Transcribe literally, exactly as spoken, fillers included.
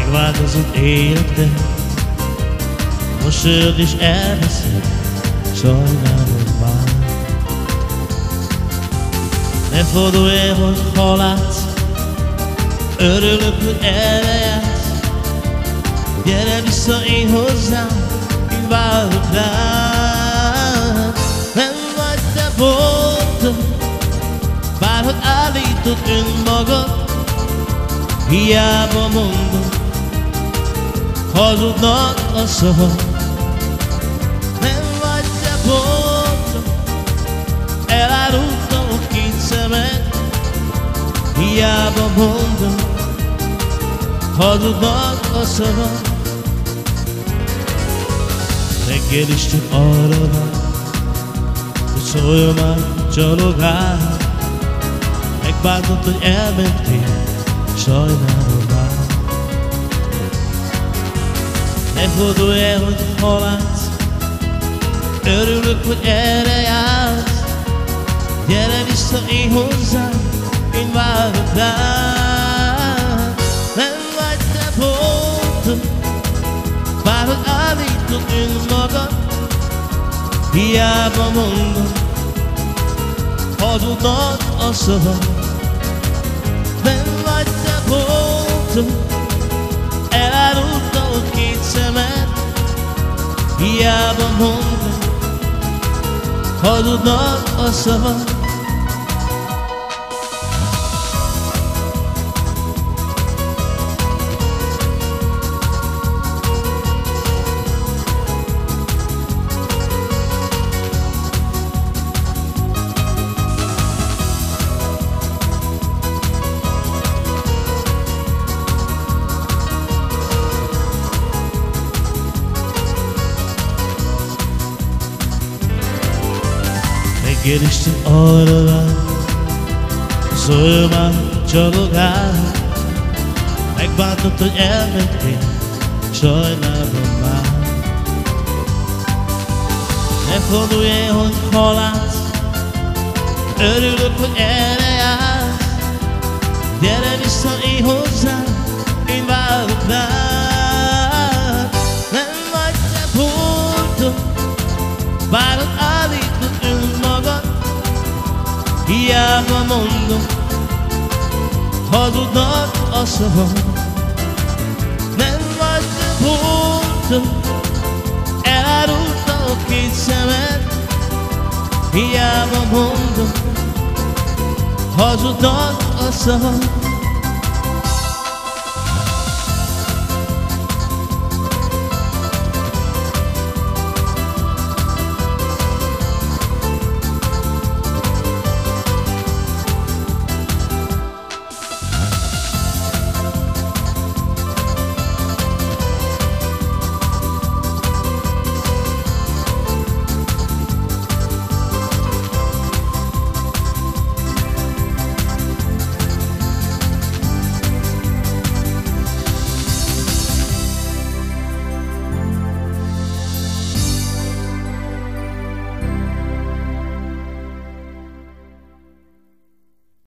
Megváltozott életed, mosolyod is elveszed, sajnálod már. Ne fordulj el, hogy ha látsz, örülök, hogy erre jársz. Gyere vissza én hozzám, én várok rád. Nem vagy te boldog, bárhogy állítod önmagad, hiába mondom, hazudnak a szavad. Nem vagy te boldog, elárultam a két szemed, hiába mondom, hazudnak a szavad. Reggel is csak arra vár, hogy szóljon már, csalogál. Megbántott, hogy elmentél, sajnálom már. Ne fordulj el, hogy ha látsz, örülök, hogy erre jársz. Gyere vissza én hozzám, én várok rád. Nem vagy te boldog, bárhogy állítod önmagad, hiába mondom, hazudnak a szavad. Nem vagy te boldog, elárultam a két szemed, hiába mondom, hazudnak a szavad. Reggel is csak arra vár, szólj már, csalogál. Megbántott, hogy elmentél, sajnálom már. Ne fordulj el, hogy ha látsz, örülök, hogy erre jársz. Gyere vissza én hozzám, én várok rád. Nem vagy te boldog, bárhogy állítod önmagad, hiába mondom, hazudnak a szavad. Nem vagy te boldog, elárultam a két szemed, hiába mondom, hazudnak a szavad.